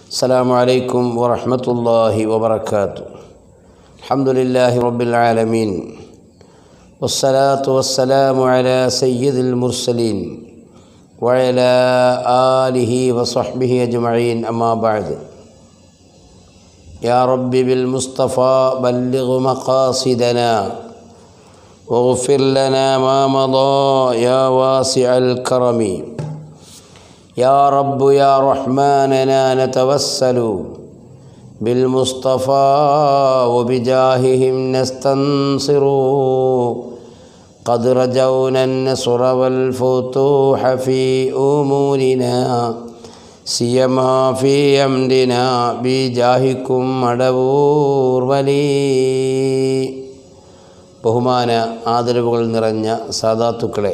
السلام عليكم ورحمة الله وبركاته. الحمد لله رب العالمين، والصلاة والسلام على سيد المرسلين وعلى آله وصحبه أجمعين، أما بعد. يا رب بالمصطفى بلغ مقاصدنا واغفر لنا ما مضى يا واسع الكرم. يا رب يا رحماننا نتوسل بالمصطفى وبجاههم نستنصر. قد رجونا النصر والفتوح في أمورنا سيما في أمرنا بجاهكم അടവൂർ വലി. ബഹുമാന ആദരവുകൾ നിറഞ്ഞ സാദാത്തുക്കളെ,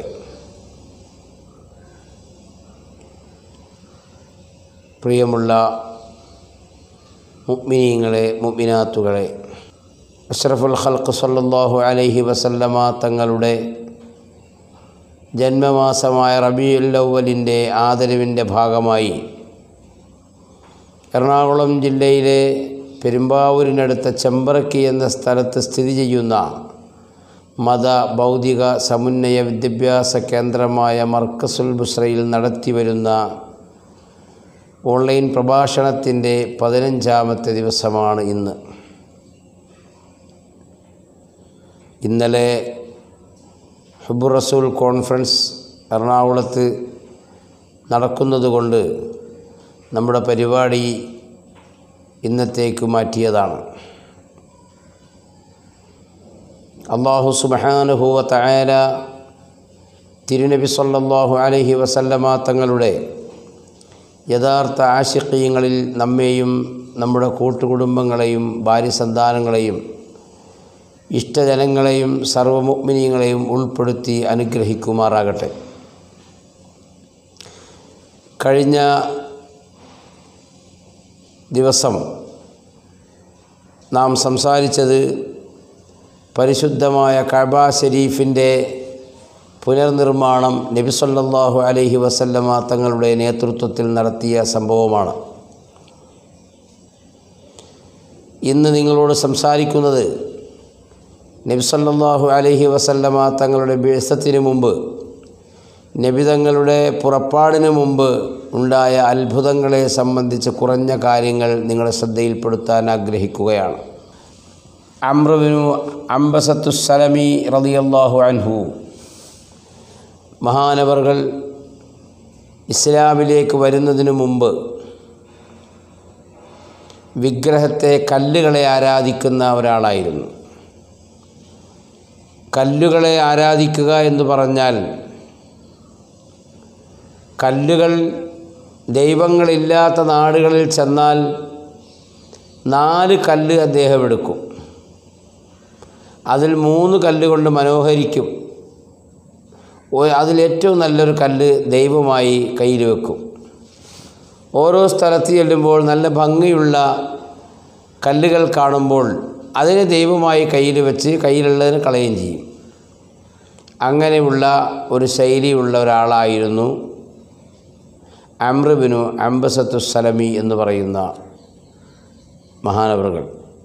പ്രിയമുള്ള മുഅ്മിനീങ്ങളെ, മുഅ്മിനാത്തുകളെ, അഷ്റഫുൽ ഖൽഖ് സല്ലല്ലാഹു അലൈഹി വസല്ലമ തങ്ങളുടെ ജന്മമാസമായ റബീഉൽ അവ്വലിൻ്റെ ആദരവിൻ്റെ ഭാഗമായി എറണാകുളം ജില്ലയിലെ പെരുമ്പാവൂരിനടുത്ത ചെമ്പറക്കി എന്ന സ്ഥലത്ത് സ്ഥിതി ചെയ്യുന്ന മത ഭൗതിക സമുന്നയ വിദ്യാഭ്യാസ കേന്ദ്രമായ മർകസുൽ ബുസ്രയിൽ നടത്തിവരുന്ന ഓൺലൈൻ പ്രഭാഷണത്തിൻ്റെ 15ാമത്തെ ദിവസമാണ് ഇന്ന്. ഇന്നലെ ഹുബ്ബുർ റസൂൽ കോൺഫറൻസ് എറണാകുളത്ത് നടക്കുന്നതുകൊണ്ട് നമ്മുടെ പരിപാടി ഇന്നത്തേക്ക് മാറ്റിയതാണ്. അല്ലാഹു സുബ്ഹാനഹു വ തആല തിരുനബി സല്ലല്ലാഹു അലൈഹി വസല്ലമ തങ്ങളുടെ യഥാർത്ഥ ആശിഖീങ്ങളിൽ നമ്മെയും നമ്മുടെ കൂട്ടുകുടുംബങ്ങളെയും ഭാര്യസന്താനങ്ങളെയും ഇഷ്ടജനങ്ങളെയും സർവ്വ മുഅ്മിനീങ്ങളെയും ഉൾപ്പെടുത്തി അനുഗ്രഹിക്കുമാറാകട്ടെ. കഴിഞ്ഞ ദിവസം നാം സംസാരിച്ചത് പരിശുദ്ധമായ കഅബ ശരീഫിൻ്റെ പുനർനിർമ്മാണം നബി സല്ലല്ലാഹു അലൈഹി വസല്ലമ തങ്ങളുടെ നേതൃത്വത്തിൽ നടത്തിയ സംഭവമാണ്. ഇന്ന് നിങ്ങളോട് സംസാരിക്കുന്നത് നബി സല്ലല്ലാഹു അലൈഹി വസല്ലമ തങ്ങളുടെ ബിഅ്സത്തിന് മുമ്പ്, നബി തങ്ങളുടെ പുറപ്പാടിന് മുമ്പ് ഉണ്ടായ അത്ഭുതങ്ങളെ സംബന്ധിച്ച് കുറഞ്ഞ കാര്യങ്ങൾ നിങ്ങളുടെ ശ്രദ്ധയിൽപ്പെടുത്താൻ ആഗ്രഹിക്കുകയാണ്. അംർ ഇബ്നു അംബസത്തുസ് സലമി റളിയല്ലാഹു അൻഹു മഹാനവർകൾ ഇസ്ലാമിലേക്ക് വരുന്നതിന് മുമ്പ് വിഗ്രഹത്തെ, കല്ലുകളെ ആരാധിക്കുന്ന ഒരാളായിരുന്നു. കല്ലുകളെ ആരാധിക്കുക എന്ന് പറഞ്ഞാൽ കല്ലുകൾ ദൈവങ്ങളില്ലാത്ത നാടുകളിൽ ചെന്നാൽ 4 കല്ല് അദ്ദേഹം എടുക്കും. അതിൽ 3 കല്ലുകൊണ്ട് മനോഹരിക്കും. അതിലേറ്റവും നല്ലൊരു കല്ല് ദൈവമായി കയ്യിൽ വെക്കും. ഓരോ സ്ഥലത്ത് ചെല്ലുമ്പോൾ നല്ല ഭംഗിയുള്ള കല്ലുകൾ കാണുമ്പോൾ അതിനെ ദൈവമായി കയ്യിൽ വെച്ച് കയ്യിലുള്ളതിന് കളയുകയും ചെയ്യും. അങ്ങനെയുള്ള ഒരു ശൈലിയുള്ള ഒരാളായിരുന്നു അംർ ഇബ്നു അംബസത്തുസ് സലമി എന്ന് പറയുന്ന മഹാനവറുകൾ.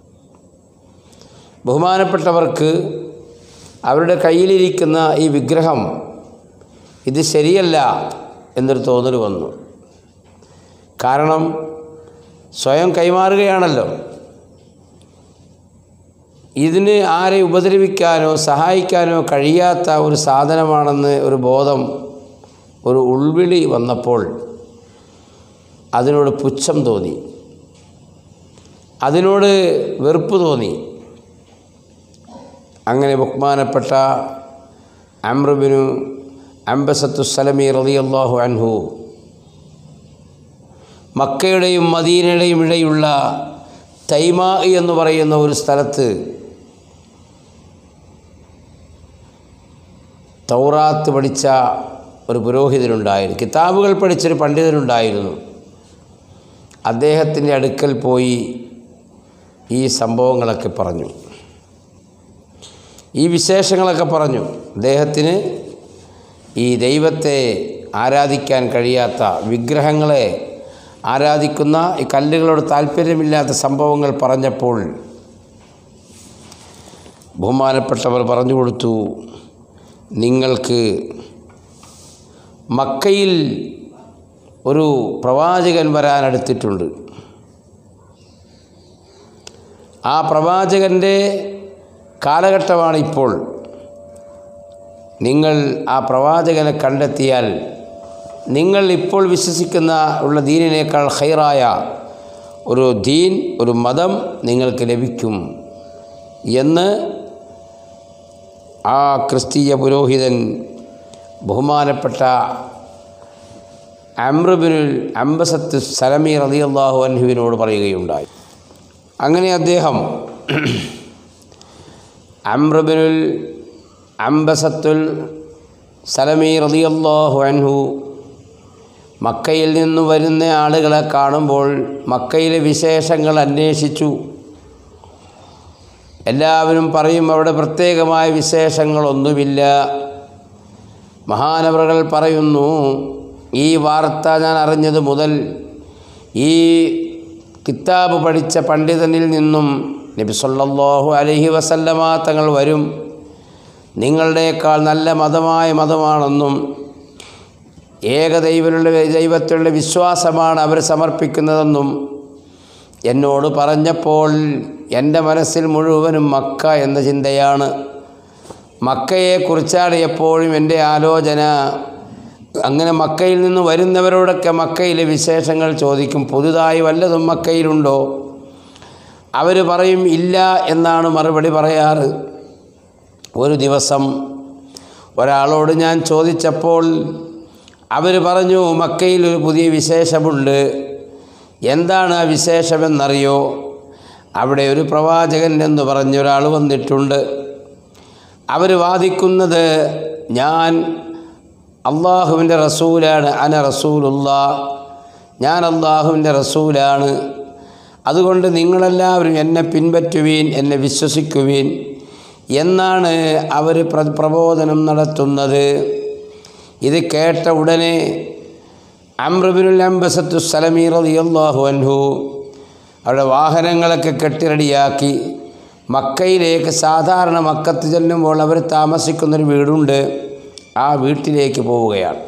ബഹുമാനപ്പെട്ടവർക്ക് അവരുടെ കയ്യിലിരിക്കുന്ന ഈ വിഗ്രഹം ഇത് ശരിയല്ല എന്നൊരു തോന്നൽ വന്നു. കാരണം സ്വയം കൈമാറുകയാണല്ലോ. ഇതിന് ആരെ ഉപദ്രവിക്കാനോ സഹായിക്കാനോ കഴിയാത്ത ഒരു സാധനമാണെന്ന് ഒരു ബോധം, ഒരു ഉൾവിളി വന്നപ്പോൾ അതിനോട് പുച്ഛം തോന്നി, അതിനോട് വെറുപ്പ് തോന്നി. അങ്ങനെ ബഹുമാനപ്പെട്ട അംർ ഇബ്നു അംബസത്തുസ് സലമി റളിയല്ലാഹു അൻഹു മക്കയുടെയും മദീനയുടെയും ഇടയിലുള്ള തൈമാ എന്ന് പറയുന്ന ഒരു സ്ഥലത്ത് തൗറാത്ത് പഠിച്ച ഒരു പുരോഹിതനുണ്ടായിരുന്നു, കിതാബുകൾ പഠിച്ചൊരു പണ്ഡിതനുണ്ടായിരുന്നു. അദ്ദേഹത്തിൻ്റെ അടുക്കൽ പോയി ഈ സംഭവങ്ങളൊക്കെ പറഞ്ഞു, ഈ വിശേഷങ്ങളൊക്കെ പറഞ്ഞു. അദ്ദേഹത്തിന് ഈ ദൈവത്തെ ആരാധിക്കാൻ കഴിയാത്ത, വിഗ്രഹങ്ങളെ ആരാധിക്കുന്ന ഈ കല്ലുകളോട് താല്പര്യമില്ലാത്ത സംഭവങ്ങൾ പറഞ്ഞപ്പോൾ ബഹുമാനപ്പെട്ടവർ പറഞ്ഞു കൊടുത്തു, നിങ്ങൾക്ക് മക്കയിൽ ഒരു പ്രവാചകൻ വരാനടുത്തിട്ടുണ്ട്. ആ പ്രവാചകൻ്റെ കാലഘട്ടമാണ് ഇപ്പോൾ. നിങ്ങൾ ആ പ്രവാചകനെ കണ്ടെത്തിയാൽ നിങ്ങൾ ഇപ്പോൾ വിശ്വസിക്കുന്ന ഉള്ള ദീനിനേക്കാൾ ഖൈറായ ഒരു ദീൻ, ഒരു മതം നിങ്ങൾക്ക് ലഭിക്കും എന്ന് ആ ക്രിസ്തീയ പുരോഹിതൻ ബഹുമാനപ്പെട്ട അംറുബിനുൽ അംബസത്ത് സലമി റളിയല്ലാഹു അൻഹുവിനോട് പറയുകയുണ്ടായി. അങ്ങനെ അദ്ദേഹം അംറുബിനുൽ അംബസത്തുൽ സലമി റളിയല്ലാഹു അൻഹു മക്കയിൽ നിന്ന് വരുന്ന ആളുകളെ കാണുമ്പോൾ മക്കയിലെ വിശേഷങ്ങൾ അന്വേഷിച്ചു. എല്ലാവരും പറയും അവിടെ പ്രത്യേകമായ വിശേഷങ്ങളൊന്നുമില്ല. മഹാനവറുകൾ പറയുന്നു, ഈ വാർത്ത ഞാൻ അറിഞ്ഞത് മുതൽ ഈ കിതാബ് പഠിച്ച പണ്ഡിതനിൽ നിന്നും നബി സല്ലല്ലാഹു അലൈഹി വസല്ലമ തങ്ങൾ വരും, നിങ്ങളുടേക്കാൾ നല്ല മതമായ മതമാണെന്നും ദൈവത്തിലുള്ള വിശ്വാസമാണ് അവർ സമർപ്പിക്കുന്നതെന്നും എന്നോട് പറഞ്ഞപ്പോൾ എൻ്റെ മനസ്സിൽ മുഴുവനും മക്ക എന്ന ചിന്തയാണ്. മക്കയെക്കുറിച്ചാണ് എപ്പോഴും എൻ്റെ ആലോചന. അങ്ങനെ മക്കയിൽ നിന്ന് വരുന്നവരോടൊക്കെ മക്കയിലെ വിശേഷങ്ങൾ ചോദിക്കും. പുതുതായി വല്ലതും മക്കയിലുണ്ടോ? അവർ പറയും ഇല്ല എന്നാണ് മറുപടി പറയാറ്. ഒരു ദിവസം ഒരാളോട് ഞാൻ ചോദിച്ചപ്പോൾ അവർ പറഞ്ഞു, മക്കയിൽ ഒരു പുതിയ വിശേഷമുണ്ട്. എന്താണ് ആ വിശേഷമെന്നറിയോ? അവിടെ ഒരു പ്രവാചകൻ എന്ന് പറഞ്ഞൊരാൾ വന്നിട്ടുണ്ട്. അവർ വാദിക്കുന്നത് ഞാൻ അള്ളാഹുവിൻ്റെ റസൂലാണ്, അന റസൂലുള്ളാഹ്, ഞാൻ അള്ളാഹുവിൻ്റെ റസൂലാണ്, അതുകൊണ്ട് നിങ്ങളെല്ലാവരും എന്നെ പിൻപറ്റുവീൻ, എന്നെ വിശ്വസിക്കുവീൻ എന്നാണ് അവർ പ്രബോധനം നടത്തുന്നത്. ഇത് കേട്ട ഉടനെ അംറുബിനുൽ അംബസത്തു സലമി റളിയല്ലാഹു അൻഹു അവിടെ വാഹനങ്ങളൊക്കെ കെട്ടി റെഡിയാക്കി മക്കയിലേക്ക്, സാധാരണ മക്കത്ത് ചെല്ലുമ്പോൾ അവർ താമസിക്കുന്നൊരു വീടുണ്ട്, ആ വീട്ടിലേക്ക് പോവുകയാണ്.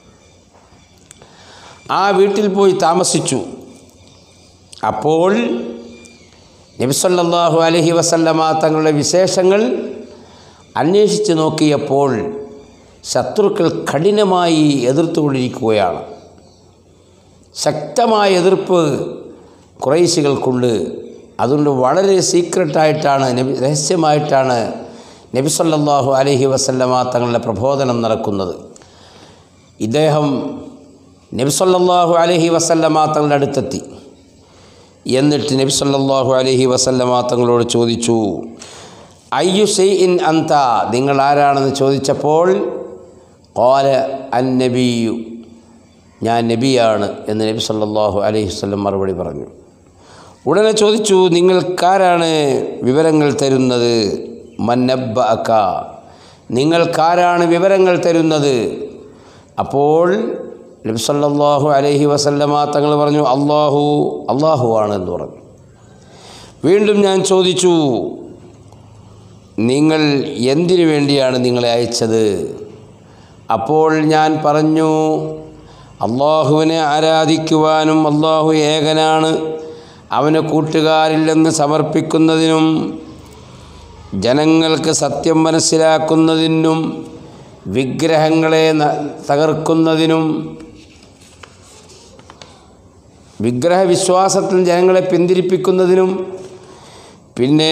ആ വീട്ടിൽ പോയി താമസിച്ചു. അപ്പോൾ നബി സല്ലല്ലാഹു അലൈഹി വസല്ലമ തങ്ങളുടെ വിശേഷങ്ങൾ അന്വേഷിച്ച് നോക്കിയപ്പോൾ ശത്രുക്കൾ കഠിനമായി എതിർത്തുകൊണ്ടിരിക്കുകയാണ്. ശക്തമായ എതിർപ്പ് ഖുറൈശികൾക്കുണ്ട്. അതുകൊണ്ട് വളരെ സീക്രട്ടായിട്ടാണ്, രഹസ്യമായിട്ടാണ് നബി സല്ലല്ലാഹു അലൈഹി വസല്ലമ തങ്ങളുടെ പ്രബോധനം നടക്കുന്നത്. ഇദ്ദേഹം നബി സല്ലല്ലാഹു അലൈഹി വസല്ലമ തങ്ങളുടെ അടുത്തെത്തി. എന്നിട്ട് നബി സല്ലല്ലാഹു അലൈഹി വസല്ലമ തങ്ങളോട് ചോദിച്ചു, അയ്യു ശൈഇൻ അന്ത, നിങ്ങൾ ആരാണെന്ന് ചോദിച്ചപ്പോൾ ഖാല അൻ നബിയു, ഞാൻ നബിയാണ് എന്ന് നബി സല്ലല്ലാഹു അലൈഹി വസല്ലം മറുപടി പറഞ്ഞു. ഉടനെ ചോദിച്ചു, നിങ്ങൾക്കാരാണ് വിവരങ്ങൾ തരുന്നത്? മൻ നബ്ബഅക, നിങ്ങൾക്കാരാണ് വിവരങ്ങൾ തരുന്നത്? അപ്പോൾ നബി സല്ലല്ലാഹു അലൈഹി വസല്ലമ തങ്ങൾ പറഞ്ഞു, അല്ലാഹു ആണെന്ന് പറഞ്ഞു. വീണ്ടും ഞാൻ ചോദിച്ചു, നിങ്ങൾ എന്തിനു വേണ്ടിയാണ് നിങ്ങളെ അയച്ചത്? അപ്പോൾ ഞാൻ പറഞ്ഞു, അള്ളാഹുവിനെ ആരാധിക്കുവാനും അള്ളാഹു ഏകനാണ്, അവന് കൂട്ടുകാരില്ലെന്ന് സമർപ്പിക്കുന്നതിനും ജനങ്ങൾക്ക് സത്യം മനസ്സിലാക്കുന്നതിനും വിഗ്രഹങ്ങളെ തകർക്കുന്നതിനും വിഗ്രഹവിശ്വാസത്തിൽ ജനങ്ങളെ പിന്തിരിപ്പിക്കുന്നതിനും പിന്നെ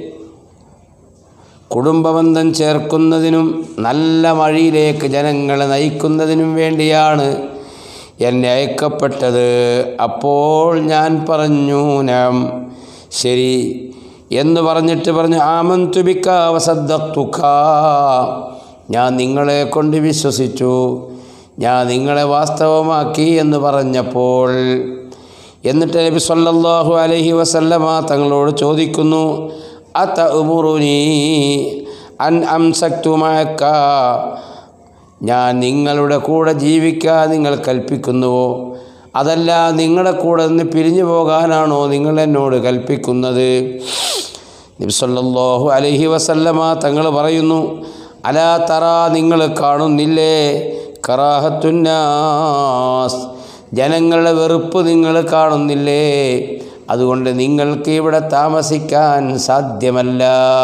കുടുംബബന്ധം ചേർക്കുന്നതിനും നല്ല വഴിയിലേക്ക് ജനങ്ങളെ നയിക്കുന്നതിനും വേണ്ടിയാണ് എന്നെ അയക്കപ്പെട്ടത്. അപ്പോൾ ഞാൻ പറഞ്ഞു, നാം ശരി എന്ന് പറഞ്ഞിട്ട് പറഞ്ഞു, ആമന്തു ബിക വസദ്ദഖ്തുക, ഞാൻ നിങ്ങളെ കൊണ്ട് വിശ്വസിച്ചു, ഞാൻ നിങ്ങളെ വാസ്തവമാക്കി എന്ന് പറഞ്ഞപ്പോൾ, എന്നിട്ട് നബി സല്ലല്ലാഹു അലൈഹി വസല്ലമ തങ്ങളോട് ചോദിക്കുന്നു, അതഉമുറുനി അൻ അംസക്തു മഅക, ഞാൻ നിങ്ങളുടെ കൂടെ ജീവിക്കാൻ നിങ്ങൾ കൽപ്പിക്കുന്നുവോ അതല്ല നിങ്ങളുടെ കൂടെ നിന്ന് പിരിഞ്ഞു പോകാനാണോ നിങ്ങൾ എന്നോട് കൽപ്പിക്കുന്നത്? നബി സല്ലല്ലാഹു അലൈഹി വസല്ലമ തങ്ങൾ പറയുന്നു, അലാ തറ, നിങ്ങൾ കാണുന്നില്ലേ, കറാഹത്തുന്നാസ്, ജനങ്ങളുടെ വെറുപ്പ് നിങ്ങൾ കാണുന്നില്ലേ? അതുകൊണ്ട് നിങ്ങൾക്ക് ഇവിടെ താമസിക്കാൻ സാധ്യമല്ല.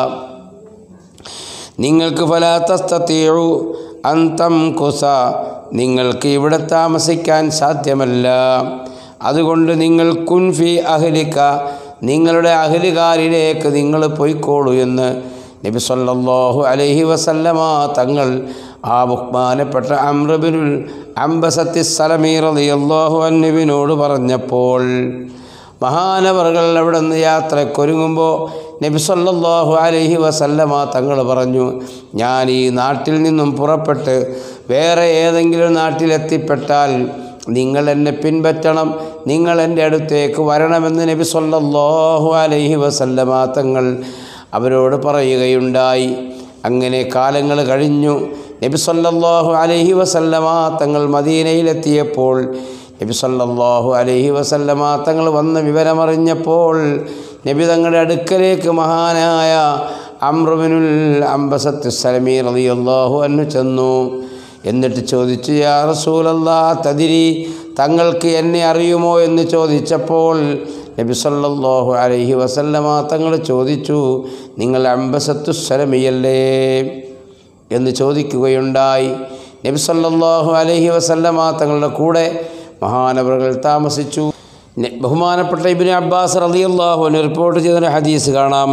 നിങ്ങൾക്ക് ഫലാ തസ്തതിഉ അൻ തംകുസ, നിങ്ങൾക്ക് ഇവിടെ താമസിക്കാൻ സാധ്യമല്ല. അതുകൊണ്ട് നിങ്ങൾ കുൻഫി അഹ്ലിക, നിങ്ങളുടെ അഹ്ലുകാരിലേക്ക് നിങ്ങൾ പോയിക്കോളൂ എന്ന് നബി സല്ലല്ലാഹു അലൈഹി വസല്ലമ തങ്ങൾ ആ ബഹുമാനപ്പെട്ട അംർ ബിനുൽ അംബസത്തി സലമി റളിയല്ലാഹു അൻഹുവിനോട് പറഞ്ഞപ്പോൾ മഹാനവറുകൾ അവിടെ നിന്ന് യാത്രക്കൊരുങ്ങുമ്പോൾ നബി സല്ലല്ലാഹു അലൈഹി വസല്ലമ തങ്ങൾ പറഞ്ഞു, ഞാൻ ഈ നാട്ടിൽ നിന്നും പുറപ്പെട്ട് വേറെ ഏതെങ്കിലും നാട്ടിലെത്തിപ്പെട്ടാൽ നിങ്ങൾ എന്നെ പിൻപറ്റണം, നിങ്ങൾ എൻ്റെ അടുത്തേക്ക് വരണമെന്ന് നബി സല്ലല്ലാഹു അലൈഹി വസല്ലമ തങ്ങൾ അവരോട് പറയുകയുണ്ടായി. അങ്ങനെ കാലങ്ങൾ കഴിഞ്ഞു. നബി സല്ലല്ലാഹു അലൈഹി വസല്ലമ തങ്ങൾ മദീനയിലെത്തിയപ്പോൾ നബി സല്ലല്ലാഹു അലൈഹി വസല്ലമ തങ്ങൾ വന്ന വിവരമറിഞ്ഞപ്പോൾ നബി തങ്ങളുടെ അടുക്കലേക്ക് മഹാനായ അംർ ബിനുൽ അംബസത്ത് സലമി റളിയല്ലാഹു അൻഹു ചെന്നു. എന്നിട്ട് ചോദിച്ചു, യാ റസൂലല്ലാഹ് തദ്രി, തങ്ങൾക്ക് എന്നെ അറിയുമോ എന്ന് ചോദിച്ചപ്പോൾ നബി സല്ലല്ലാഹു അലൈഹി വസല്ലമ തങ്ങൾ ചോദിച്ചു, നിങ്ങൾ അംബസത്തു സലമിയല്ലേ എന്ന് ചോദിക്കുകയുണ്ടായി. നബി സല്ലല്ലാഹു അലൈഹി വസല്ലമ തങ്ങളുടെ കൂടെ മഹാനവറുകൾ താമസിച്ചു. ബഹുമാനപ്പെട്ട ഇബ്നു അബ്ബാസ് റളിയല്ലാഹു അൻഹു റിപ്പോർട്ട് ചെയ്ത ഹദീസ് കാണാം.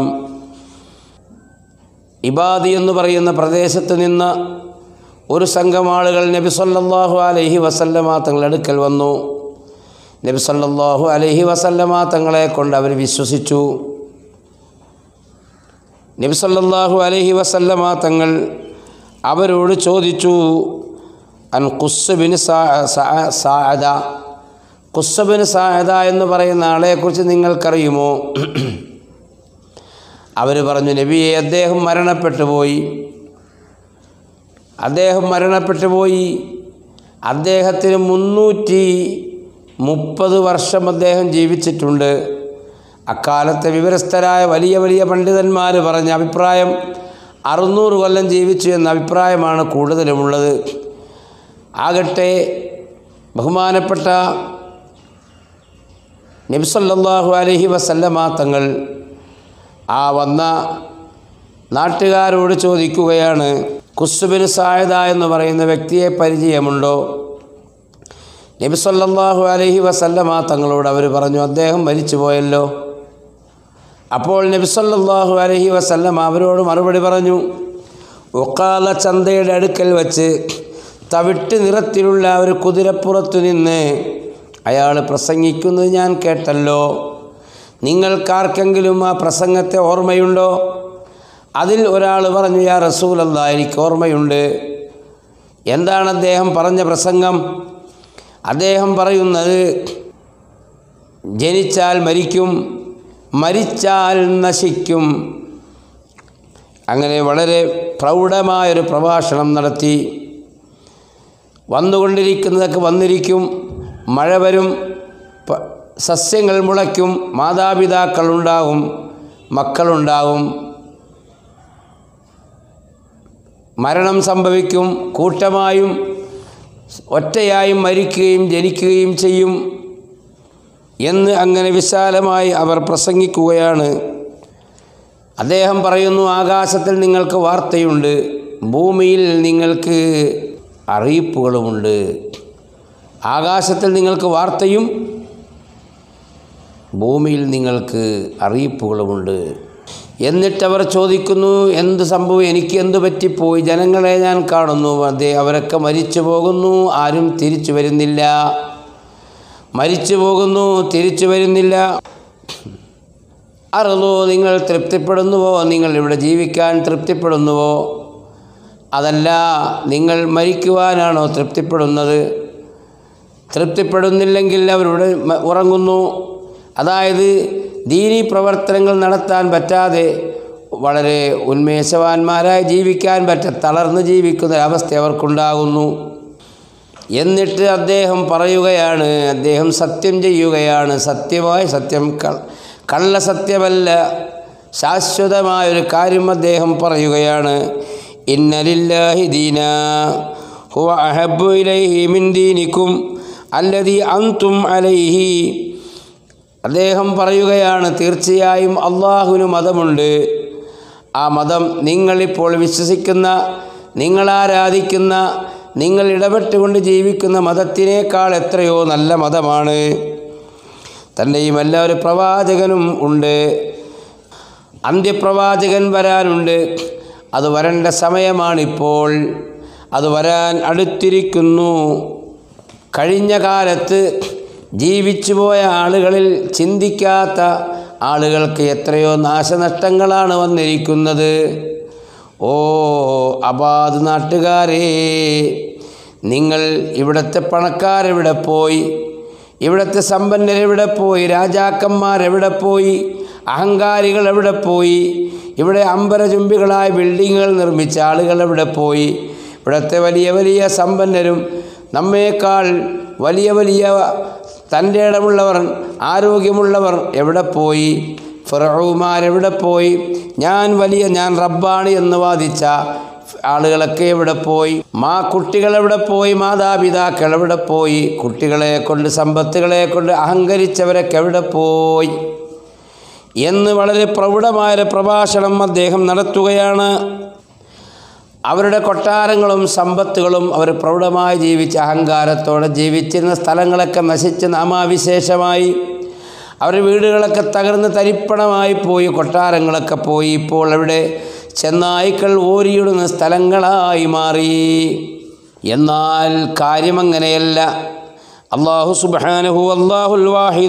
ഇബാദി എന്ന് പറയുന്ന പ്രദേശത്ത് നിന്ന് ഒരു സംഘം ആളുകൾ നബി സല്ലല്ലാഹു അലൈഹി വസല്ലമ തങ്ങളുടെ അടുക്കൽ വന്നു. നബി സല്ലല്ലാഹു അലൈഹി വസല്ലമ തങ്ങളെ കൊണ്ട് അവർ വിശ്വസിച്ചു. നബി സല്ലല്ലാഹു അലൈഹി വസല്ലമ തങ്ങൾ അവരോട് ചോദിച്ചു, അൻ ഖുസ്സ് ബിൻ സാഅദ, ഖുസ്സ് ബിൻ സാഅദ എന്ന് പറയുന്ന ആളെക്കുറിച്ച് നിങ്ങൾക്കറിയുമോ? അവർ പറഞ്ഞു, നബിയെ, അദ്ദേഹം മരണപ്പെട്ടു പോയി. അദ്ദേഹത്തിന് 330 വർഷം അദ്ദേഹം ജീവിച്ചിട്ടുണ്ട്. അക്കാലത്തെ വിവരസ്ഥരായ വലിയ വലിയ പണ്ഡിതന്മാർ പറഞ്ഞ അഭിപ്രായം 600 കൊല്ലം ജീവിച്ചു എന്ന അഭിപ്രായമാണ് കൂടുതലുമുള്ളത്. ആകട്ടെ ബഹുമാനപ്പെട്ട നബി സല്ലല്ലാഹു അലൈഹി വസല്ലമ തങ്ങൾ ആ വന്ന നാട്ടുകാരോട് ചോദിക്കുകയാണ്, ഖുസ്സ് ബിൻ സാഅദ എന്ന് പറയുന്ന വ്യക്തിയെ പരിചയമുണ്ടോ? നബി സല്ലല്ലാഹു അലൈഹി വസല്ലമ തങ്ങളോട് അവർ പറഞ്ഞു, അദ്ദേഹം മരിച്ചു പോയല്ലോ. അപ്പോൾ നബി സല്ലല്ലാഹു അലൈഹി വസല്ലമ അവരോട് മറുപടി പറഞ്ഞു, ഉഖാല ചന്തയുടെ അടുക്കൽ വച്ച് തവിട്ട് നിറത്തിലുള്ള ഒരു കുതിരപ്പുറത്തു നിന്ന് അയാൾ പ്രസംഗിക്കുന്നത് ഞാൻ കേട്ടല്ലോ. നിങ്ങൾക്കാർക്കെങ്കിലും ആ പ്രസംഗത്തെ ഓർമ്മയുണ്ടോ? അതിൽ ഒരാൾ പറഞ്ഞു, യാ റസൂലല്ലാഹ്, എനിക്ക് ഓർമ്മയുണ്ട്. എന്താണ് അദ്ദേഹം പറഞ്ഞ പ്രസംഗം? അദ്ദേഹം പറയുന്നത്, ജനിച്ചാൽ മരിക്കും, മരിച്ചാൽ നശിക്കും. അങ്ങനെ വളരെ പ്രൗഢമായൊരു പ്രഭാഷണം നടത്തി. വന്നുകൊണ്ടിരിക്കുന്നതൊക്കെ വന്നിരിക്കും, മഴ വരും, സസ്യങ്ങൾ മുളയ്ക്കും, മാതാപിതാക്കളുണ്ടാകും, മക്കളുണ്ടാകും, മരണം സംഭവിക്കും, കൂട്ടമായും ഒറ്റയായും മരിക്കുകയും ജനിക്കുകയും ചെയ്യും എന്ന് അങ്ങനെ വിശാലമായി അവർ പ്രസംഗിക്കുകയാണ്. അദ്ദേഹം പറയുന്നു, ആകാശത്തിൽ നിങ്ങൾക്ക് വാർത്തയുണ്ട്, ഭൂമിയിൽ നിങ്ങൾക്ക് അറിയിപ്പുകളുമുണ്ട്. ആകാശത്തിൽ നിങ്ങൾക്ക് വാർത്തയും ഭൂമിയിൽ നിങ്ങൾക്ക് അറിയിപ്പുകളുമുണ്ട്. എന്നിട്ടവർ ചോദിക്കുന്നു, എന്ത് സംഭവം, എനിക്ക് എന്ത് പറ്റിപ്പോയി? ജനങ്ങളെ ഞാൻ കാണുന്നു, അവരൊക്കെ മരിച്ചു പോകുന്നു, ആരും തിരിച്ചു വരുന്നില്ല. മരിച്ചു പോകുന്നു, തിരിച്ചു വരുന്നില്ല. അറുതോ, നിങ്ങൾ തൃപ്തിപ്പെടുന്നുവോ? നിങ്ങൾ ഇവിടെ ജീവിക്കാൻ തൃപ്തിപ്പെടുന്നുവോ? അതല്ല, നിങ്ങൾ മരിക്കുവാനാണോ തൃപ്തിപ്പെടുന്നത്? തൃപ്തിപ്പെടുന്നില്ലെങ്കിൽ അവരുടെ ഉറങ്ങുന്നു. അതായത് ദീനീ പ്രവർത്തനങ്ങൾ നടത്താൻ പറ്റാതെ വളരെ ഉന്മേഷവാന്മാരായി ജീവിക്കാൻ തളർന്ന് ജീവിക്കുന്ന അവസ്ഥ അവർക്കുണ്ടാകുന്നു. എന്നിട്ട് അദ്ദേഹം പറയുകയാണ്, അദ്ദേഹം സത്യം ചെയ്യുകയാണ്, സത്യമായ സത്യം, കള്ളസത്യമല്ല, ശാശ്വതമായൊരു കാര്യം അദ്ദേഹം പറയുകയാണ്. ഇന്ന ലില്ലാഹി ദീനാ ഹുവ അഹബ്ബു ഇലൈഹി മിൻ ദീനിക്കും അല്ലദീ അൻതും അലൈഹി. അദ്ദേഹം പറയുകയാണ്, തീർച്ചയായും അള്ളാഹുവിന് മതമുണ്ട്. ആ മതം നിങ്ങളിപ്പോൾ വിശ്വസിക്കുന്ന, നിങ്ങൾ ആരാധിക്കുന്ന, നിങ്ങൾ ഇടപെട്ടുകൊണ്ട് ജീവിക്കുന്ന മതത്തിനേക്കാൾ എത്രയോ നല്ല മതമാണ്. തന്നെയും ഒരു പ്രവാചകനും ഉണ്ട്, അന്ത്യപ്രവാചകൻ വരാനുണ്ട്. അത് വരേണ്ട സമയമാണിപ്പോൾ, അത് വരാൻ അടുത്തിരിക്കുന്നു. കഴിഞ്ഞ കാലത്ത് ജീവിച്ചുപോയ ആളുകളിൽ ചിന്തിക്കാത്ത ആളുകൾക്ക് എത്രയോ നാശനഷ്ടങ്ങളാണ് വന്നിരിക്കുന്നത്. ഓ അബാദ് നാട്ടുകാരേ, നിങ്ങൾ ഇവിടുത്തെ പണക്കാരെവിടെ പോയി? ഇവിടുത്തെ സമ്പന്നരെവിടെ പോയി? രാജാക്കന്മാരെവിടെ പോയി? അഹങ്കാരികൾ എവിടെ പോയി? ഇവിടെ അമ്പരചുംബികളായ ബിൽഡിങ്ങുകൾ നിർമ്മിച്ച ആളുകൾ എവിടെ പോയി? ഇവിടുത്തെ വലിയ വലിയ സമ്പന്നരും നമ്മേക്കാൾ വലിയ വലിയ തൻ്റെ ഇടമുള്ളവർ, ആരോഗ്യമുള്ളവർ എവിടെ പോയി? ഫറഔമാരെവിടെ പോയി? ഞാൻ റബ്ബാണ് എന്ന് വാദിച്ച ആളുകളൊക്കെ എവിടെ പോയി? കുട്ടികളെവിടെ പോയി? മാതാപിതാക്കൾ എവിടെ പോയി? കുട്ടികളെ കൊണ്ട്, സമ്പത്തുകളെ കൊണ്ട് അഹങ്കരിച്ചവരൊക്കെ എവിടെ പോയി എന്ന് വളരെ പ്രൗഢമായൊരു പ്രഭാഷണം അദ്ദേഹം നടത്തുകയാണ്. അവരുടെ കൊട്ടാരങ്ങളും സമ്പത്തുകളും അവർ പ്രൗഢമായി ജീവിച്ച് അഹങ്കാരത്തോടെ ജീവിച്ചിരുന്ന സ്ഥലങ്ങളൊക്കെ നശിച്ച് നാമാവിശേഷമായി, അവരുടെ വീടുകളൊക്കെ തകർന്ന് തരിപ്പണമായി പോയി, കൊട്ടാരങ്ങളൊക്കെ പോയി. ഇപ്പോൾ അവിടെ ചെന്നായ്ക്കൾ ഓരിയിടുന്ന സ്ഥലങ്ങളായി മാറി. എന്നാൽ കാര്യമങ്ങനെയല്ല. അല്ലാഹു സുബ്ഹാനഹു അല്ലാഹുൽ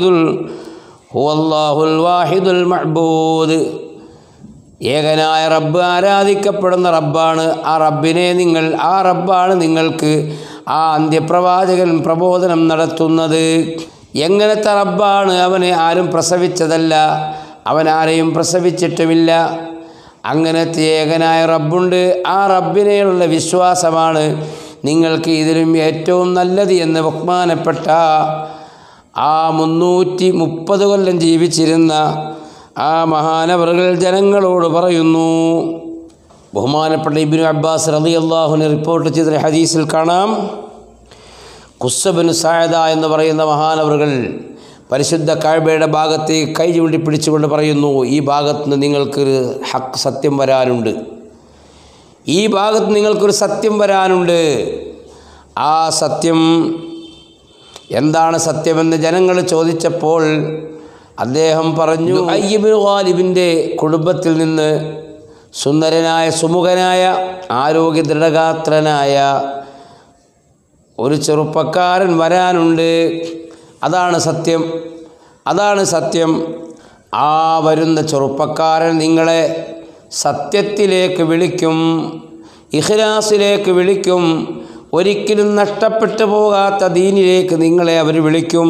വാഹിദുൽ മഅ്ബൂദ്, ഏകനായ റബ്ബ്, ആരാധിക്കപ്പെടുന്ന റബ്ബാണ്. ആ റബ്ബാണ് നിങ്ങൾക്ക് ആ അന്ത്യപ്രവാചകൻ പ്രബോധനം നടത്തുന്നത്. എങ്ങനത്തെ റബ്ബാണ്? അവനെ ആരും പ്രസവിച്ചതല്ല, അവൻ ആരെയും പ്രസവിച്ചിട്ടുമില്ല. അങ്ങനത്തെ ഏകനായ റബ്ബുണ്ട്. ആ റബ്ബിനെയുള്ള വിശ്വാസമാണ് നിങ്ങൾക്ക് ഇതിലും ഏറ്റവും നല്ലത് എന്ന് ബഹുമാനപ്പെട്ട ആ 330 കൊല്ലം ജീവിച്ചിരുന്ന ആ മഹാനവറുകൾ ജനങ്ങളോട് പറയുന്നു. ബഹുമാനപ്പെട്ട ഇബ്നു അബ്ബാസ് റളിയല്ലാഹു അൻഹു റിപ്പോർട്ട് ചെയ്ത ഹദീസിൽ കാണാം, ഖുസ്സ് ബിൻ സഅദ എന്ന് പറയുന്ന മഹാനവറുകൾ പരിശുദ്ധ കഅബയുടെ ഭാഗത്ത് കൈ ചൂണ്ടി പിടിച്ചുകൊണ്ട് പറയുന്നു, ഈ ഭാഗത്ത് നിന്ന് നിങ്ങൾക്കൊരു സത്യം വരാനുണ്ട്, ഈ ഭാഗത്ത് നിങ്ങൾക്കൊരു സത്യം വരാനുണ്ട്. ആ സത്യം എന്താണ് സത്യമെന്ന് ജനങ്ങൾ ചോദിച്ചപ്പോൾ അദ്ദേഹം പറഞ്ഞു, ഇബ്നു ഗാലിബിൻ്റെ കുടുംബത്തിൽ നിന്ന് സുന്ദരനായ, സുമുഖനായ, ആരോഗ്യ ദൃഢഗാത്രനായ ഒരു ചെറുപ്പക്കാരൻ വരാനുണ്ട്. അതാണ് സത്യം, അതാണ് സത്യം. ആ വരുന്ന ചെറുപ്പക്കാരൻ നിങ്ങളെ സത്യത്തിലേക്ക് വിളിക്കും, ഇഖ്ലാസിലേക്ക് വിളിക്കും, ഒരിക്കലും നഷ്ടപ്പെട്ടു പോകാത്ത ദീനിലേക്ക് നിങ്ങളെ അവർ വിളിക്കും,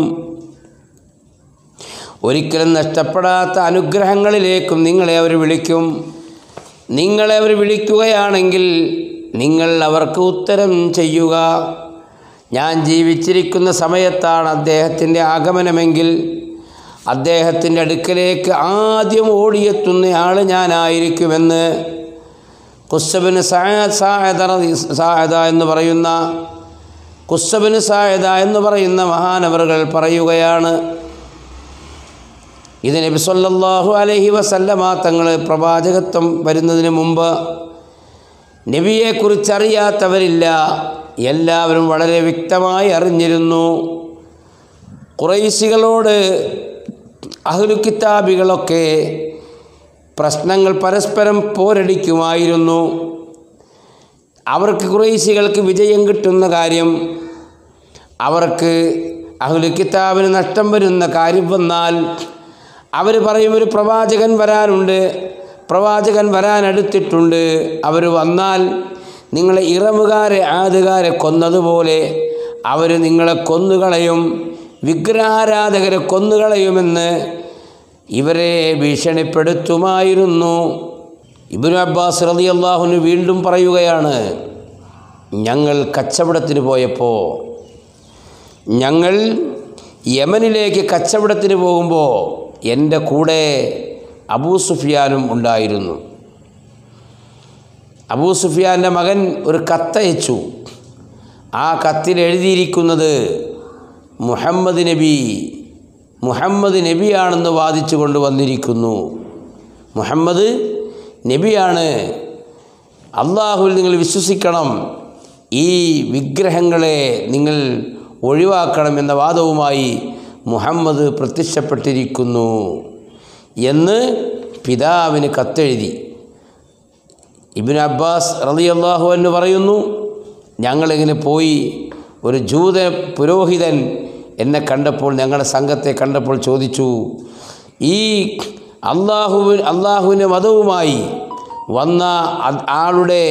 ഒരിക്കലും നഷ്ടപ്പെടാത്ത അനുഗ്രഹങ്ങളിലേക്കും നിങ്ങളെ അവർ വിളിക്കും. നിങ്ങളെ അവർ വിളിക്കുകയാണെങ്കിൽ നിങ്ങൾ അവർക്ക് ഉത്തരം ചെയ്യുക. ഞാൻ ജീവിച്ചിരിക്കുന്ന സമയത്താണ് അദ്ദേഹത്തിൻ്റെ ആഗമനമെങ്കിൽ അദ്ദേഹത്തിൻ്റെ അടുക്കലേക്ക് ആദ്യം ഓടിയെത്തുന്നയാൾ ഞാനായിരിക്കുമെന്ന് ഖുസ്സ് ബിൻ സഅദ എന്ന് പറയുന്ന മഹാനവറുകൾ പറയുകയാണ്. ഇത് നബി സല്ലല്ലാഹു അലൈഹി വസല്ലമ തങ്ങൾ പ്രവാചകത്വം വരുന്നതിന് മുമ്പ് നബിയെക്കുറിച്ചറിയാത്തവരില്ല, എല്ലാവരും വളരെ വ്യക്തമായി അറിഞ്ഞിരുന്നു. ഖുറൈശികളോട് അഹ്ലു കിതാബികളൊക്കെ പ്രശ്നങ്ങൾ പരസ്പരം പോരടിക്കുമായിരുന്നു. അവർക്ക് ഖുറൈശികൾക്ക് വിജയം കിട്ടുന്ന കാര്യം, അവർക്ക് അഹ്ലു കിതാബിന് നഷ്ടം വരുന്ന കാര്യം വന്നാൽ അവർ പറയും, ഒരു പ്രവാചകൻ വരാനുണ്ട്, പ്രവാചകൻ വരാനടുത്തിട്ടുണ്ട്. അവർ വന്നാൽ നിങ്ങളെ ഇറമുകാരെ, ആദുകാരെ കൊന്നതുപോലെ അവർ നിങ്ങളെ കൊന്നുകളയും, വിഗ്രഹാരാധകരെ കൊന്നുകളയുമെന്ന് ഇവരെ ഭീഷണിപ്പെടുത്തുമായിരുന്നു. ഇബ്നു അബ്ബാസ് റളിയല്ലാഹു അൻഹു വീണ്ടും പറയുകയാണ്, ഞങ്ങൾ കച്ചവടത്തിന് പോയപ്പോൾ ഞങ്ങൾ യമനിലേക്ക് കച്ചവടത്തിന് പോകുമ്പോൾ എൻ്റെ കൂടെ അബൂ സുഫിയാനും ഉണ്ടായിരുന്നു. അബൂ സുഫിയാൻ്റെ മകൻ ഒരു കത്തയച്ചു. ആ കത്തിൽ എഴുതിയിരിക്കുന്നത് മുഹമ്മദ് നബിയാണെന്ന് വാദിച്ചു കൊണ്ട് വന്നിരിക്കുന്നു. മുഹമ്മദ് നബിയാണ്, അള്ളാഹുവിൽ നിങ്ങൾ വിശ്വസിക്കണം, ഈ വിഗ്രഹങ്ങളെ നിങ്ങൾ ഒഴിവാക്കണം എന്ന വാദവുമായി മുഹമ്മദ് പ്രത്യക്ഷപ്പെട്ടിരിക്കുന്നു എന്ന് പിതാവിന് കത്തെഴുതി. ഇബ്നു അബ്ബാസ് റളിയല്ലാഹു അൻഹു പറയുന്നു, ഞങ്ങളിങ്ങനെ പോയി, ഒരു ജൂത പുരോഹിതൻ എന്നെ കണ്ടപ്പോൾ, ഞങ്ങളുടെ സംഘത്തെ കണ്ടപ്പോൾ ചോദിച്ചു, ഈ അള്ളാഹുവിൻ്റെ മതവുമായി വന്ന ആളുടെ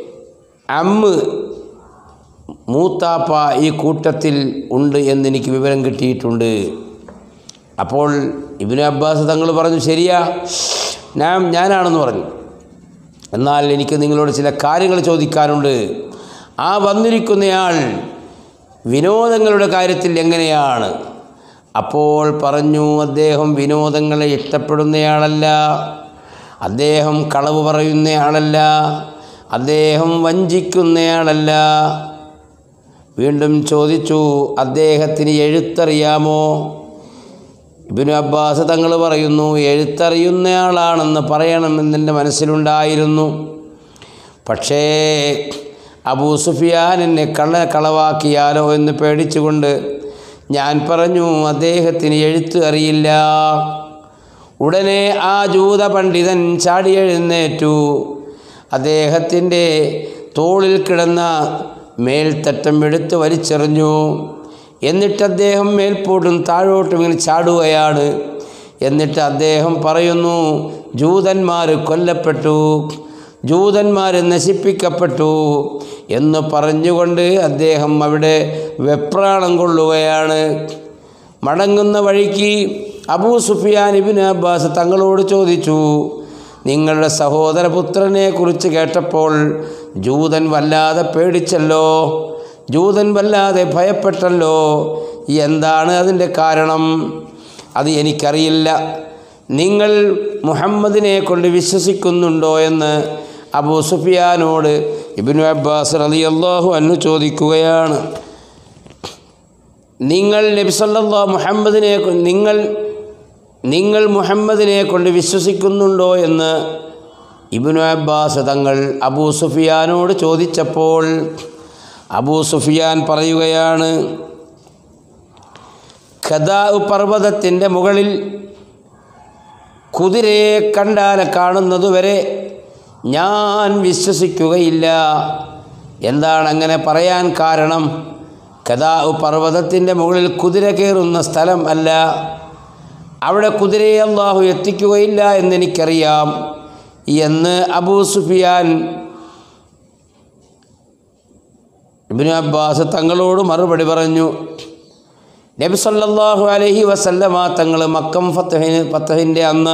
മൂത്താപ്പ ഈ കൂട്ടത്തിൽ ഉണ്ട് എന്നെനിക്ക് വിവരം കിട്ടിയിട്ടുണ്ട്. അപ്പോൾ ഇബ്നു അബ്ബാസ് തങ്ങൾ പറഞ്ഞു, ശരിയാ, ഞാനാണെന്ന് പറഞ്ഞു. എന്നാൽ എനിക്ക് നിങ്ങളോട് ചില കാര്യങ്ങൾ ചോദിക്കാനുണ്ട്. ആ വന്നിരിക്കുന്നയാൾ വിനോദങ്ങളുടെ കാര്യത്തിൽ എങ്ങനെയാണ്? അപ്പോൾ പറഞ്ഞു, അദ്ദേഹം വിനോദങ്ങളെ ഇഷ്ടപ്പെടുന്നയാളല്ല, അദ്ദേഹം കളവ് പറയുന്നയാളല്ല, അദ്ദേഹം വഞ്ചിക്കുന്നയാളല്ല. വീണ്ടും ചോദിച്ചു, അദ്ദേഹത്തിന് എഴുത്തറിയാമോ? ഇബ്നു അബ്ബാസ് തങ്ങൾ പറയുന്നു, എഴുത്തറിയുന്നയാളാണെന്ന് പറയണമെന്ന് എൻ്റെ മനസ്സിലുണ്ടായിരുന്നു. പക്ഷേ അബൂ സുഫിയാൻ എന്നെ കളവാക്കിയാലോ എന്ന് പേടിച്ചുകൊണ്ട് ഞാൻ പറഞ്ഞു, അദ്ദേഹത്തിന് എഴുത്ത് അറിയില്ല. ഉടനെ ആ ജൂത പണ്ഡിതൻ ചാടി എഴുന്നേറ്റു. അദ്ദേഹത്തിൻ്റെ തോളിൽ കിടന്ന മേൽത്തട്ടം എടുത്ത് വലിച്ചെറിഞ്ഞു. എന്നിട്ട് അദ്ദേഹം മേൽപോട്ടും താഴോട്ടും ഇങ്ങനെ ചാടുകയാണ്. എന്നിട്ട് അദ്ദേഹം പറയുന്നു, ജൂതന്മാർ കൊല്ലപ്പെട്ടു, ജൂതന്മാർ നശിപ്പിക്കപ്പെട്ടു എന്ന് പറഞ്ഞുകൊണ്ട് അദ്ദേഹം അവിടെ വെപ്രാളം കൊള്ളുകയാണ്. മടങ്ങുന്ന വഴിക്ക് അബൂ സുഫിയാൻ ഇബ്നു അബ്ബാസ് തങ്ങളോട് ചോദിച്ചു, നിങ്ങളുടെ സഹോദരപുത്രനെ കുറിച്ച് കേട്ടപ്പോൾ ജൂതൻ വല്ലാതെ പേടിച്ചല്ലോ, ജൂതൻ വല്ലാതെ ഭയപ്പെട്ടല്ലോ, എന്താണ് അതിൻ്റെ കാരണം? അത് എനിക്കറിയില്ല. നിങ്ങൾ മുഹമ്മദിനെ കൊണ്ട് വിശ്വസിക്കുന്നുണ്ടോ എന്ന് അബൂ സുഫിയാനോട് ഇബ്നു അബ്ബാസ് റളിയല്ലാഹു അൻഹു ചോദിക്കുകയാണ്. നിങ്ങൾ നബി സല്ലല്ലാഹു നിങ്ങൾ മുഹമ്മദിനെ കൊണ്ട് വിശ്വസിക്കുന്നുണ്ടോ എന്ന് ഇബ്നു അബ്ബാസ് തങ്ങൾ അബൂ സുഫിയാനോട് ചോദിച്ചപ്പോൾ അബൂ സുഫിയാൻ പറയുകയാണ്, ഖദാ പർവ്വതത്തിൻ്റെ മുകളിൽ കുതിരയെ കണ്ടാൽ കാണുന്നതുവരെ ഞാൻ വിശ്വസിക്കുകയില്ല. എന്താണ് അങ്ങനെ പറയാൻ കാരണം? ഖദാ പർവ്വതത്തിൻ്റെ മുകളിൽ കുതിര കയറുന്ന സ്ഥലം അല്ല, അവിടെ കുതിരയെ അല്ലാഹു എത്തിക്കുകയില്ല എന്നെനിക്കറിയാം എന്ന് അബൂ സുഫിയാൻ ഇബ്നു അബ്ബാസ് തങ്ങളോട് മറുപടി പറഞ്ഞു. നബി സല്ലല്ലാഹു അലൈഹി വസല്ലമ തങ്ങൾ മക്കം ഫത്ഹിൻ്റെ അന്ന്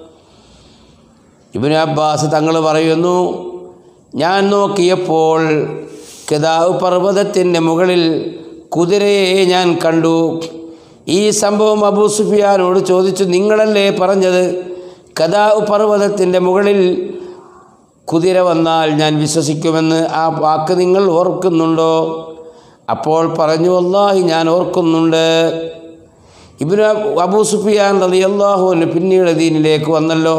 ഇബ്നു അബ്ബാസ് തങ്ങൾ പറയുന്നു, ഞാൻ നോക്കിയപ്പോൾ ഖദാ പർവ്വതത്തിൻ്റെ മുകളിൽ കുതിരയെ ഞാൻ കണ്ടു. ഈ സംഭവം അബൂ സുഫിയാനോട് ചോദിച്ചു, നിങ്ങളല്ലേ പറഞ്ഞത് ഖദാ പർവ്വതത്തിൻ്റെ മുകളിൽ കുതിര വന്നാൽ ഞാൻ വിശ്വസിക്കുമെന്ന്? ആ വാക്ക് നിങ്ങൾ ഓർക്കുന്നുണ്ടോ? അപ്പോൾ പറഞ്ഞു, വല്ലാഹി ഞാൻ ഓർക്കുന്നുണ്ട്. അബൂ സുഫിയാൻ റളിയല്ലാഹു അൻഹു പിന്നീട് ദീനിലേക്ക് വന്നല്ലോ.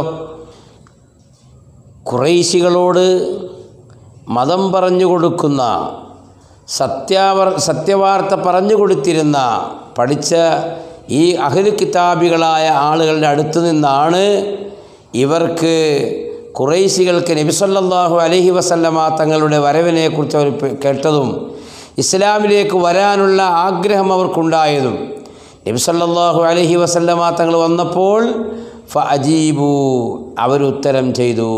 ഖുറൈശികളോട് മതം പറഞ്ഞു കൊടുക്കുന്ന, സത്യവാർത്ത പറഞ്ഞു കൊടുത്തിരുന്ന, പഠിച്ച ഈ അഹ്ലു കിതാബികളായ ആളുകളുടെ അടുത്ത് നിന്നാണ് ഇവർക്ക്, ഖുറൈശികൾക്ക് നബി സല്ലല്ലാഹു അലൈഹി വസല്ലമ തങ്ങളുടെ വരവിനെക്കുറിച്ച് അവർ കേട്ടതും ഇസ്ലാമിലേക്ക് വരാനുള്ള ആഗ്രഹം അവർക്കുണ്ടായതും. നബി സല്ലല്ലാഹു അലൈഹി വസല്ലമ തങ്ങൾ വന്നപ്പോൾ ഫഅജീബു, അവരുത്തരം ചെയ്തു.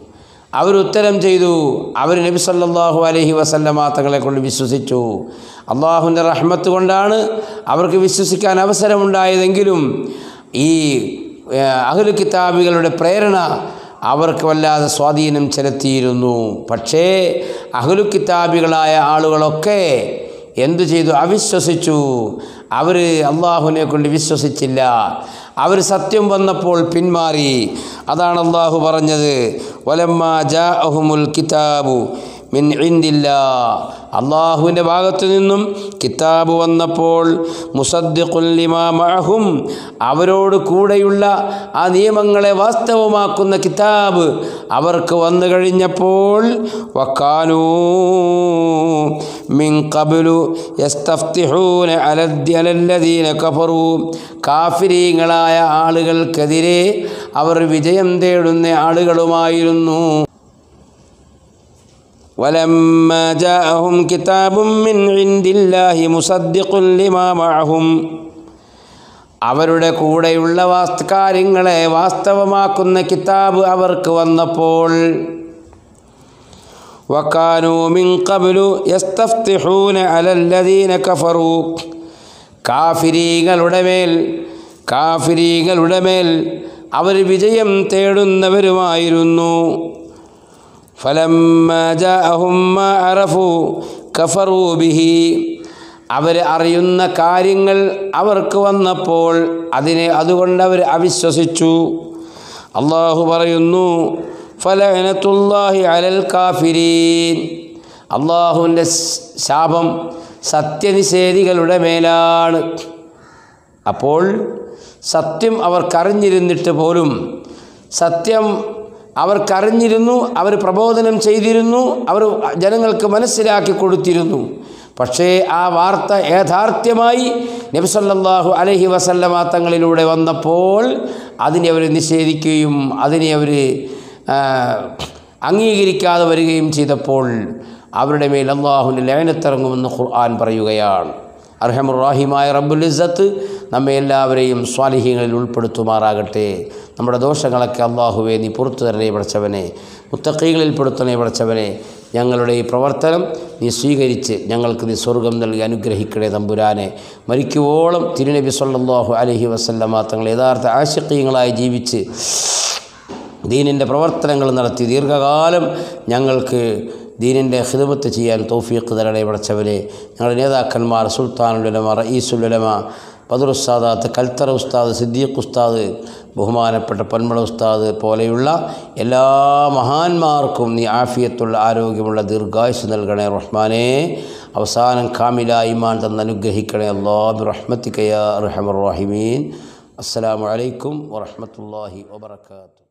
അവർ നബി സല്ലല്ലാഹു അലൈഹി വസല്ലമ തങ്ങളെ കൊണ്ട് വിശ്വസിച്ചു. അള്ളാഹുവിൻ്റെ റഹ്മത്ത് കൊണ്ടാണ് അവർക്ക് വിശ്വസിക്കാൻ അവസരമുണ്ടായതെങ്കിലും ഈ അഹ്ലു കിതാബികളുടെ പ്രേരണ അവർക്ക് വല്ലാതെ സ്വാധീനം ചെലുത്തിയിരുന്നു. പക്ഷേ അഹ്ലു കിതാബികളായ ആളുകളൊക്കെ എന്തു ചെയ്തു? അവിശ്വസിച്ചു. അവർ അള്ളാഹുവിനെ കൊണ്ട് വിശ്വസിച്ചില്ല. അവർ സത്യം വന്നപ്പോൾ പിന്മാറി. അതാണ് അള്ളാഹു പറഞ്ഞത്, വലമ്മാ ജാഅഹുമുൽ കിതാബു മിൻ ഇൻദില്ലാഹ്, അള്ളാഹുവിൻ്റെ ഭാഗത്തു നിന്നും കിതാബ് വന്നപ്പോൾ, മുസദ്ദിഖുൻ ലിമാ മഅഹും, അവരോട് കൂടെയുള്ള ആ നിയമങ്ങളെ വാസ്തവമാക്കുന്ന കിതാബ് അവർക്ക് വന്നു കഴിഞ്ഞപ്പോൾ, വക്കാനൂ മിൻ ഖബ്ലു യസ്തഫ്തിഹൂന അലല്ലദീന കഫറൂ, കാഫിരീങ്ങളായ ആളുകൾക്കെതിരെ അവർ വിജയം തേടുന്ന ആളുകളുമായിരുന്നു. വലമ്മാ ജാഅഹും കിതാബും മിൻ ഇൻദില്ലാഹി മുസദ്ദിഖുൻ ലിമാ മഅഹും, അവരുടെ കൂടെയുള്ള കാര്യങ്ങളെ വാസ്തവമാക്കുന്ന കിതാബ് അവർക്ക് വന്നപ്പോൾ, വകാനൂ മിൻ ഖബ്ലു യസ്തഫ്തിഹൂന അലല്ലദീന കഫറൂ, കാഫിരീങ്ങളുടെ മേൽ അവർ വിജയം തേടുന്നവരുമായിരുന്നു. ഫലമ്മാ ജാഅഹും മാ അറഫൂ കഫറൂ ബിഹി, അവർ അറിയുന്ന കാര്യങ്ങൾ അവർക്ക് വന്നപ്പോൾ അതുകൊണ്ട് അവർ അവിശ്വസിച്ചു. അള്ളാഹു പറയുന്നു, ഫലഅനത്തുല്ലാഹി അലൽ കാഫിരീൻ, അള്ളാഹുവിൻ്റെ ശാപം സത്യനിഷേധികളുടെ മേലാണ്. അപ്പോൾ സത്യം അവർക്കറിഞ്ഞിരുന്നിട്ട് പോലും, സത്യം അവർക്കറിഞ്ഞിരുന്നു, അവർ പ്രബോധനം ചെയ്തിരുന്നു, അവർ ജനങ്ങൾക്ക് മനസ്സിലാക്കി കൊടുത്തിരുന്നു. പക്ഷേ ആ വാർത്ത യാഥാർത്ഥ്യമായി നബി സല്ലല്ലാഹു അലൈഹി വസല്ലമ തങ്ങളിലൂടെ വന്നപ്പോൾ അതിനെ അവർ നിഷേധിക്കുകയും അതിനെ അവർ അംഗീകരിക്കാതെ വരികയും ചെയ്തപ്പോൾ അവരുടെ മേൽ അല്ലാഹുവിൻ്റെ ലഅനത്തിറങ്ങുമെന്ന് ഖുർആൻ പറയുകയാണ്. അർഹമുർ റഹീമായ റബ്ബുൽ ഇസ്സത്ത് നമ്മെ എല്ലാവരെയും സ്വാലിഹീങ്ങളിൽ ഉൾപ്പെടുത്തുമാറാകട്ടെ. നമ്മുടെ ദോഷങ്ങളൊക്കെ അല്ലാഹുവേ നീ പുറത്തു തരണേ പടച്ചവനെ, മുത്തഖീകളിൽ പെടുത്തണേ പടച്ചവനെ. ഞങ്ങളുടെ ഈ പ്രവർത്തനം നീ സ്വീകരിച്ച് ഞങ്ങൾക്ക് നീ സ്വർഗം നൽകി അനുഗ്രഹിക്കണേ തമ്പുരാനെ. മരിക്കുവോളം തിരുനബി സല്ലല്ലാഹു അലൈഹി വസല്ലമ തങ്ങൾ യഥാർത്ഥ ആശിഖീങ്ങളായി ജീവിച്ച് ദീനിൻ്റെ പ്രവർത്തനങ്ങൾ നടത്തി ദീർഘകാലം ഞങ്ങൾക്ക് ദീനിൻ്റെ ഖിദ്മത്ത് ചെയ്യാൻ തൗഫീഖ് തരണേ പടച്ചവനെ. ഞങ്ങളുടെ നേതാക്കന്മാർ സുൽത്താനുൽ ഉലമ, റഈസുൽ ഉലമ, ബദറുസ്സാദാത്ത്, കൽത്തറ ഉസ്താദ്, സിദ്ദീഖ് ഉസ്താദ്, ബഹുമാനപ്പെട്ട പൊന്മള ഉസ്താദ് പോലെയുള്ള എല്ലാ മഹാന്മാർക്കും നീ ആഫിയത്തുള്ള ആരോഗ്യമുള്ള ദീർഘായുസ് നൽകണേ റഹ്മാനേ. അവസാനം കാമിലായ ഈമാൻ തന്ന് അനുഗ്രഹിക്കണേ അല്ലാഹ് ബിറഹ്മതിക യാ അർഹമർ റഹീമീൻ. അസ്സലാമു അലൈക്കും വറഹ്മത്തുള്ളാഹി വബറകാതുഹു.